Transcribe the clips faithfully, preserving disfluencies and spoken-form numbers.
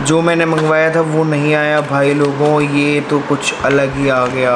जो मैंने मंगवाया था वो नहीं आया भाई लोगों, ये तो कुछ अलग ही आ गया।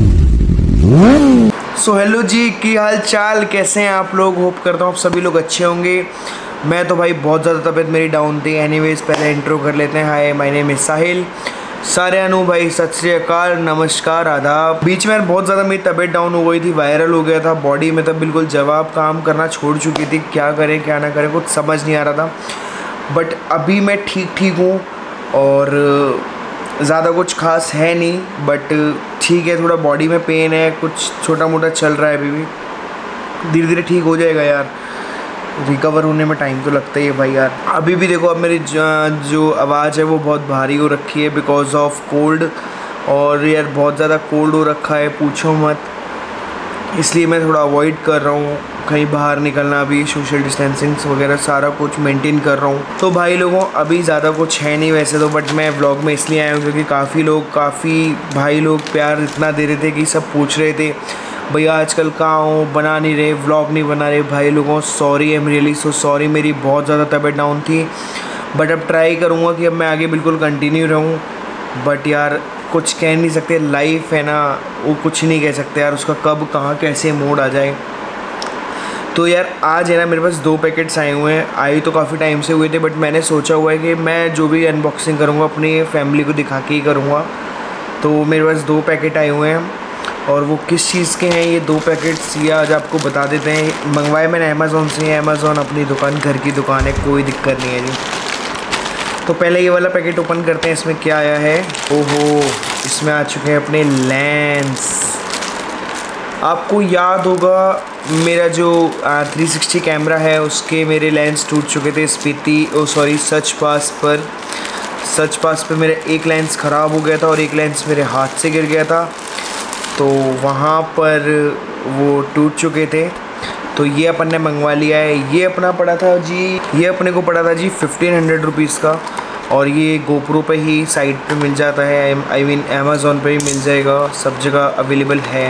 सो हेलो जी, की हाल चाल, कैसे हैं आप लोग? होप करता हूँ आप सभी लोग अच्छे होंगे। मैं तो भाई बहुत ज़्यादा तबीयत मेरी डाउन थी। एनीवेज पहले इंट्रो कर लेते हैं। Hi, my name is Sahil. सारे अनु भाई सत श्री अकाल, नमस्कार, आदाब। बीच में बहुत ज़्यादा मेरी तबीयत डाउन हो गई थी, वायरल हो गया था बॉडी में, तब बिल्कुल जवाब काम करना छोड़ चुकी थी। क्या करें क्या ना करें कुछ समझ नहीं आ रहा था। बट अभी मैं ठीक ठीक हूँ और ज़्यादा कुछ खास है नहीं, बट ठीक है। थोड़ा बॉडी में पेन है, कुछ छोटा मोटा चल रहा है, अभी भी धीरे धीरे ठीक हो जाएगा यार। रिकवर होने में टाइम तो लगता ही है भाई यार। अभी भी देखो, अब मेरी जो आवाज़ है वो बहुत भारी हो रखी है बिकॉज ऑफ कोल्ड, और यार बहुत ज़्यादा कोल्ड हो रखा है, पूछो मत। इसलिए मैं थोड़ा अवॉइड कर रहा हूँ कहीं बाहर निकलना, भी सोशल डिस्टेंसिंग वगैरह सारा कुछ मेंटेन कर रहा हूँ। तो भाई लोगों, अभी ज़्यादा कुछ है नहीं वैसे तो, बट मैं व्लॉग में इसलिए आया हूँ क्योंकि काफ़ी लोग काफ़ी भाई लोग प्यार इतना दे रहे थे कि सब पूछ रहे थे भैया आजकल कहाँ हो, बना नहीं रहे, व्लॉग नहीं बना रहे। भाई लोगों sorry, I am really so sorry, मेरी बहुत ज़्यादा तबीयत डाउन थी। बट अब ट्राई करूँगा कि अब मैं आगे बिल्कुल कंटिन्यू रहूँ। बट यार कुछ कह नहीं सकते, लाइफ है ना, वो कुछ नहीं कह सकते यार, उसका कब कहाँ कैसे मोड आ जाए। तो यार आज है ना मेरे पास दो पैकेट्स आए हुए हैं। आए तो काफ़ी टाइम से हुए थे, बट मैंने सोचा हुआ है कि मैं जो भी अनबॉक्सिंग करूँगा अपनी फैमिली को दिखा के ही करूँगा। तो मेरे पास दो पैकेट आए हुए हैं, और वो किस चीज़ के हैं ये दो पैकेट्स, ये आज आपको बता देते हैं। मंगवाए मैंने अमेज़ोन से। अमेज़ोन अपनी दुकान, घर की दुकान है, कोई दिक्कत नहीं है जी। तो पहले ये वाला पैकेट ओपन करते हैं, इसमें क्या आया है। ओहो, इसमें आ चुके हैं अपने लेंस। आपको याद होगा मेरा जो थ्री सिक्सटी कैमरा है उसके मेरे लेंस टूट चुके थे स्पीति, ओ सॉरी सच पास पर। सच पास पे मेरा एक लेंस ख़राब हो गया था और एक लेंस मेरे हाथ से गिर गया था, तो वहाँ पर वो टूट चुके थे। तो ये अपन ने मंगवा लिया है। ये अपना पड़ा था जी, ये अपने को पड़ा था जी फिफ्टीन हंड्रेड रुपीज़ का, और ये गोप्रो पे ही साइट पे मिल जाता है। आई मीन अमेज़ोन पे ही मिल जाएगा, सब जगह अवेलेबल है।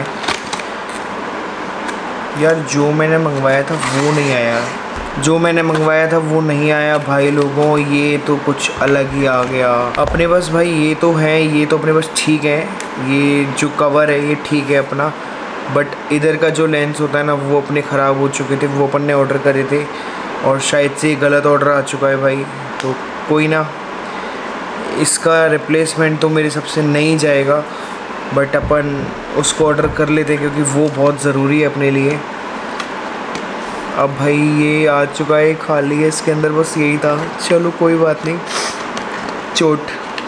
यार जो मैंने मंगवाया था वो नहीं आया, जो मैंने मंगवाया था वो नहीं आया भाई लोगों, ये तो कुछ अलग ही आ गया अपने पास। भाई ये तो है, ये तो अपने पास ठीक है, ये जो कवर है ये ठीक है अपना, बट इधर का जो लेंस होता है ना वो अपने ख़राब हो चुके थे। वो अपन ने ऑर्डर करे थे और शायद से गलत ऑर्डर आ चुका है भाई। तो कोई ना, इसका रिप्लेसमेंट तो मेरे हिसाब से नहीं जाएगा, बट अपन उसको ऑर्डर कर लेते क्योंकि वो बहुत ज़रूरी है अपने लिए। अब भाई ये आ चुका है, खाली है, इसके अंदर बस यही था। चलो कोई बात नहीं, चोट।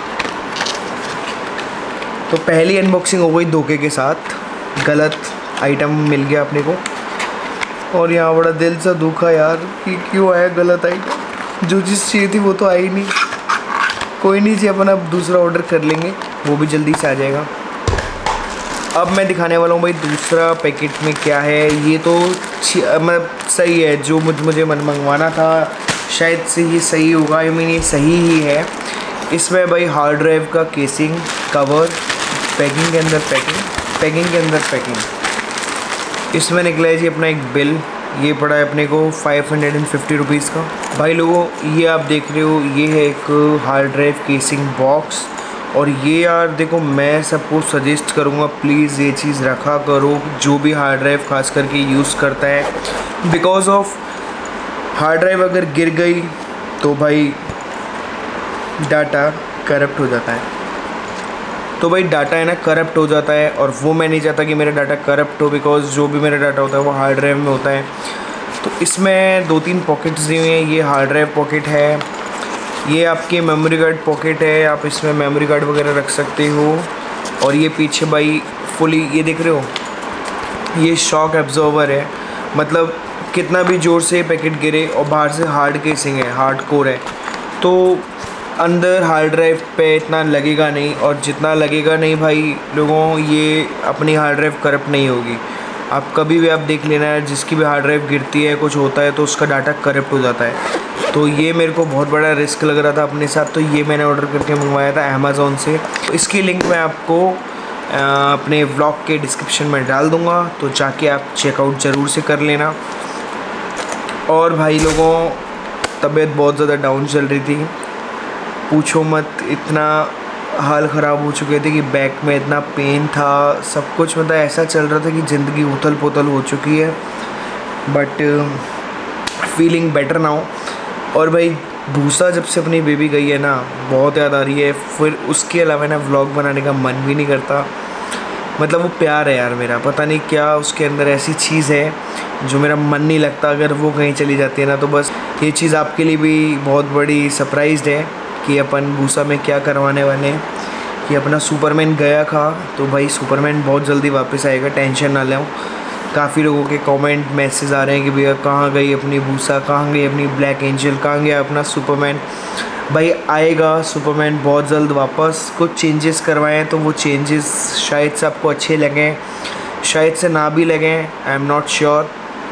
तो पहली अनबॉक्सिंग हो गई धोखे के साथ, गलत आइटम मिल गया अपने को, और यहाँ बड़ा दिल सा दुखा यार कि क्यों आया गलत आइटम। जो चीज़ चाहिए थी वो तो आई नहीं। कोई नहीं जी, अपन अब दूसरा ऑर्डर कर लेंगे, वो भी जल्दी से आ जाएगा। अब मैं दिखाने वाला हूँ भाई दूसरा पैकेट में क्या है। ये तो मतलब सही है, जो मुझ मुझे मन मंगवाना था शायद से ये सही होगा। आई मीन ये सही ही है। इसमें भाई हार्ड ड्राइव का केसिंग, कवर, पैकिंग के अंदर पैकिंग, पैकिंग के अंदर पैकिंग। इसमें निकला है जी अपना एक बिल, ये पड़ा है अपने को five hundred and fifty rupees का। भाई लोगों ये आप देख रहे हो, ये है एक हार्ड ड्राइव केसिंग बॉक्स। और ये यार देखो, मैं सबको सजेस्ट करूँगा प्लीज़ ये चीज़ रखा करो, जो भी हार्ड ड्राइव खास करके यूज़ करता है। बिकॉज ऑफ हार्ड ड्राइव अगर गिर गई तो भाई डाटा करप्ट हो जाता है। तो भाई डाटा है ना करप्ट हो जाता है, और वो मैं नहीं चाहता कि मेरा डाटा करप्ट हो, बिकॉज जो भी मेरा डाटा होता है वो हार्ड ड्राइव में होता है। तो इसमें दो तीन पॉकेट्स दी हुई हैं। ये हार्ड ड्राइव पॉकेट है, ये आपके मेमोरी कार्ड पॉकेट है, आप इसमें मेमोरी कार्ड वगैरह रख सकते हो। और ये पीछे भाई फुली, ये देख रहे हो, ये शॉक एब्जॉर्वर है, मतलब कितना भी ज़ोर से पैकेट गिरे, और बाहर से हार्ड केसिंग है, हार्ड कोर है, तो अंदर हार्ड ड्राइव पे इतना लगेगा नहीं। और जितना लगेगा नहीं भाई लोगों, ये अपनी हार्ड ड्राइव करप्ट नहीं होगी। आप कभी भी आप देख लेना है, जिसकी भी हार्ड ड्राइव गिरती है, कुछ होता है तो उसका डाटा करप्ट हो जाता है। तो ये मेरे को बहुत बड़ा रिस्क लग रहा था अपने साथ, तो ये मैंने ऑर्डर करके मंगवाया था अमेज़ोन से। तो इसकी लिंक मैं आपको अपने व्लॉग के डिस्क्रिप्शन में डाल दूँगा, तो जाके आप चेकआउट ज़रूर से कर लेना। और भाई लोगों तबीयत बहुत ज़्यादा डाउन चल रही थी, पूछो मत, इतना हाल ख़राब हो चुके थे कि बैक में इतना पेन था, सब कुछ मतलब ऐसा चल रहा था कि ज़िंदगी उथल पुथल हो चुकी है। But feeling better now. और भाई भूसा जब से अपनी बेबी गई है ना, बहुत याद आ रही है। फिर उसके अलावा ना व्लॉग बनाने का मन भी नहीं करता। मतलब वो प्यार है यार मेरा, पता नहीं क्या उसके अंदर ऐसी चीज़ है जो मेरा मन नहीं लगता अगर वो कहीं चली जाती है ना। तो बस ये चीज़ आपके लिए भी बहुत बड़ी सरप्राइज़ है कि अपन भूसा में क्या करवाने वाले हैं। कि अपना सुपरमैन गया था तो भाई सुपरमैन बहुत जल्दी वापस आएगा, टेंशन ना लें। काफ़ी लोगों के कमेंट मैसेज आ रहे हैं कि भैया कहाँ गई अपनी भूसा, कहाँ गई अपनी ब्लैक एंजल, कहाँ गया अपना सुपरमैन। भाई आएगा सुपरमैन बहुत जल्द वापस। कुछ चेंजेस करवाए हैं तो वो चेंजेस शायद से आपको अच्छे लगें, शायद से ना भी लगें, I am not sure.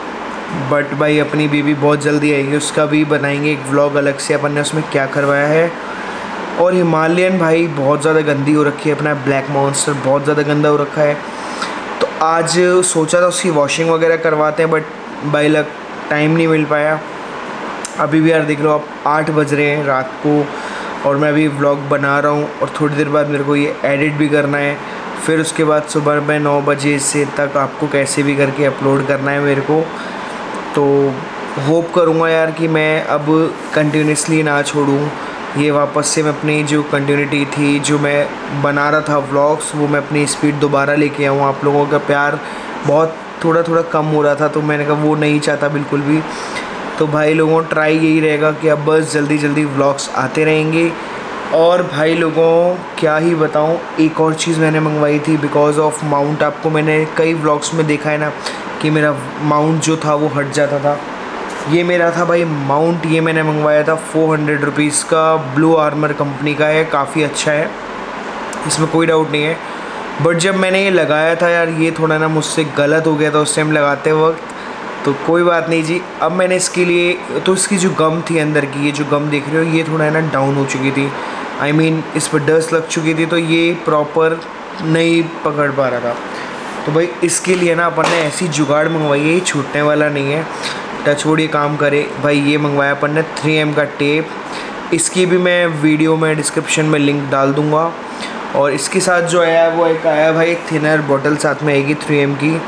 But भाई अपनी बेबी बहुत जल्दी आएगी, उसका भी बनाएंगे एक व्लॉग अलग से अपन ने उसमें क्या करवाया है। और हिमालयन भाई बहुत ज़्यादा गंदी हो रखी है, अपना ब्लैक मॉन्स्टर बहुत ज़्यादा गंदा हो रखा है। तो आज सोचा था उसकी वॉशिंग वगैरह करवाते हैं, बट भाई लग टाइम नहीं मिल पाया। अभी भी यार देख लो आप आठ बज रहे हैं रात को और मैं अभी व्लॉग बना रहा हूँ और थोड़ी देर बाद मेरे को ये एडिट भी करना है। फिर उसके बाद सुबह में नौ बजे से तक आपको कैसे भी करके अपलोड करना है मेरे को। तो होप करूँगा यार कि मैं अब कंटिन्यूसली ना छोड़ूँ ये, वापस से मैं अपनी जो कंटिन्यूटी थी जो मैं बना रहा था व्लॉग्स, वो मैं अपनी स्पीड दोबारा लेके आऊँ। आप लोगों का प्यार बहुत थोड़ा थोड़ा कम हो रहा था तो मैंने कहा वो नहीं चाहता बिल्कुल भी। तो भाई लोगों ट्राई यही रहेगा कि अब बस जल्दी जल्दी व्लॉग्स आते रहेंगे। और भाई लोगों क्या ही बताऊं, एक और चीज़ मैंने मंगवाई थी बिकॉज़ ऑफ माउंट। आपको मैंने कई व्लॉग्स में देखा है ना कि मेरा माउंट जो था वो हट जाता था। ये मेरा था भाई माउंट, ये मैंने मंगवाया था फोर हंड्रेड रुपीज़ का, ब्लू आर्मर कंपनी का है, काफ़ी अच्छा है, इसमें कोई डाउट नहीं है। बट जब मैंने ये लगाया था यार, ये थोड़ा ना मुझसे गलत हो गया था उस टाइम लगाते वक्त। तो कोई बात नहीं जी, अब मैंने इसके लिए तो इसकी जो गम थी अंदर की, ये जो गम देख रहे हो ये थोड़ा है ना डाउन हो चुकी थी, आई I मीन mean, इस पर डस्ट लग चुकी थी तो ये प्रॉपर नहीं पकड़ पा रहा था। तो भाई इसके लिए ना अपन ने ऐसी जुगाड़ मंगवाई है, ये छूटने वाला नहीं है, टचवुड ये काम करे। भाई ये मंगवाया अपन ने थ्री एम का टेप, इसकी भी मैं वीडियो में डिस्क्रिप्शन में लिंक डाल दूँगा। और इसके साथ जो आया वो एक आया भाई एक थिनर बॉटल साथ में आएगी थ्री एम की।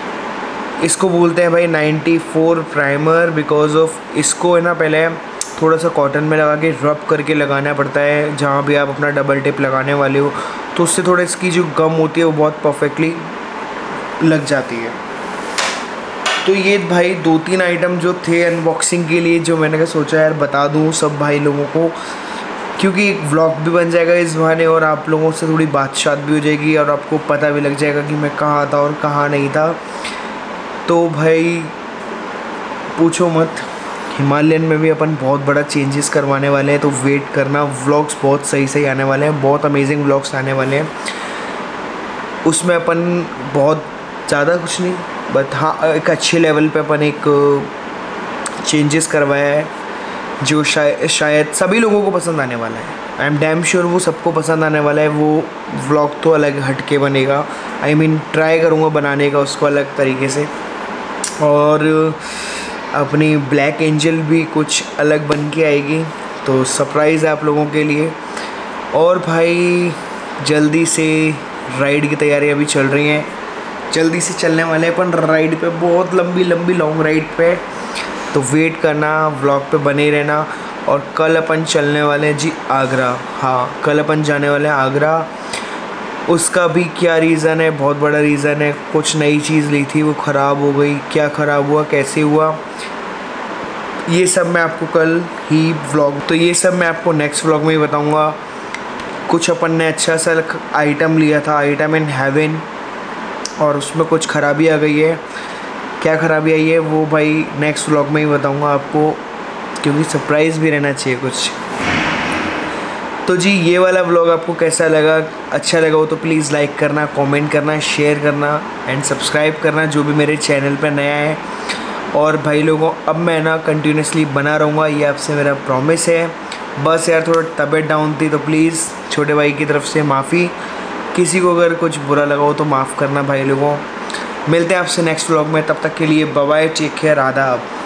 इसको बोलते हैं भाई ninety four primer, because of इसको है ना पहले थोड़ा सा कॉटन में लगा के रब करके लगाना पड़ता है जहाँ भी आप अपना डबल टेप लगाने वाले हो, तो उससे थोड़ा इसकी जो गम होती है वो बहुत परफेक्टली लग जाती है। तो ये भाई दो तीन आइटम जो थे अनबॉक्सिंग के लिए, जो मैंने कहा सोचा यार बता दूँ सब भाई लोगों को, क्योंकि एक व्लॉग भी बन जाएगा इस बहाने और आप लोगों से थोड़ी बातचीत भी हो जाएगी और आपको पता भी लग जाएगा कि मैं कहाँ था और कहाँ नहीं था। तो भाई पूछो मत, हिमालयन में भी अपन बहुत बड़ा चेंजेस करवाने वाले हैं, तो वेट करना, व्लॉग्स बहुत सही सही आने वाले हैं, बहुत अमेजिंग व्लॉग्स आने वाले हैं। उसमें अपन बहुत ज़्यादा कुछ नहीं, बट हाँ एक अच्छे लेवल पे अपन एक चेंजेस करवाया है जो शायद शायद सभी लोगों को पसंद आने वाला है। आई एम डैम श्योर वो सबको पसंद आने वाला है। वो व्लॉग तो अलग हट के बनेगा, आई मीन ट्राई करूँगा बनाने का उसको अलग तरीके से। और अपनी ब्लैक एंजल भी कुछ अलग बन के आएगी, तो सरप्राइज़ है आप लोगों के लिए। और भाई जल्दी से राइड की तैयारी अभी चल रही हैं, जल्दी से चलने वाले हैं अपन राइड पे, बहुत लंबी लंबी लॉन्ग राइड पे। तो वेट करना, व्लॉग पे बने रहना। और कल अपन चलने वाले हैं जी आगरा। हाँ कल अपन जाने वाले हैं आगरा। उसका भी क्या रीज़न है, बहुत बड़ा रीज़न है। कुछ नई चीज़ ली थी वो ख़राब हो गई, क्या ख़राब हुआ, कैसे हुआ, ये सब मैं आपको कल ही व्लॉग, तो ये सब मैं आपको नेक्स्ट व्लॉग में ही बताऊँगा। कुछ अपन ने अच्छा सा आइटम लिया था, आइटम इन हेवन, और उसमें कुछ ख़राबी आ गई है। क्या ख़राबी आई है वो भाई नेक्स्ट व्लॉग में ही बताऊंगा आपको, क्योंकि सरप्राइज़ भी रहना चाहिए कुछ। तो जी ये वाला व्लॉग आपको कैसा लगा, अच्छा लगा हो तो प्लीज़ लाइक करना, कमेंट करना, शेयर करना एंड सब्सक्राइब करना जो भी मेरे चैनल पर नया है। और भाई लोगों अब मैं ना कंटिन्यूसली बना रहूँगा, ये आपसे मेरा प्रॉमिस है। बस यार थोड़ा तबीयत डाउन थी तो प्लीज़ छोटे भाई की तरफ से माफ़ी। किसी को अगर कुछ बुरा लगा हो तो माफ़ करना भाई लोगों। मिलते हैं आपसे नेक्स्ट व्लॉग में, तब तक के लिए बाय बाय, टेक केयर, आदाब।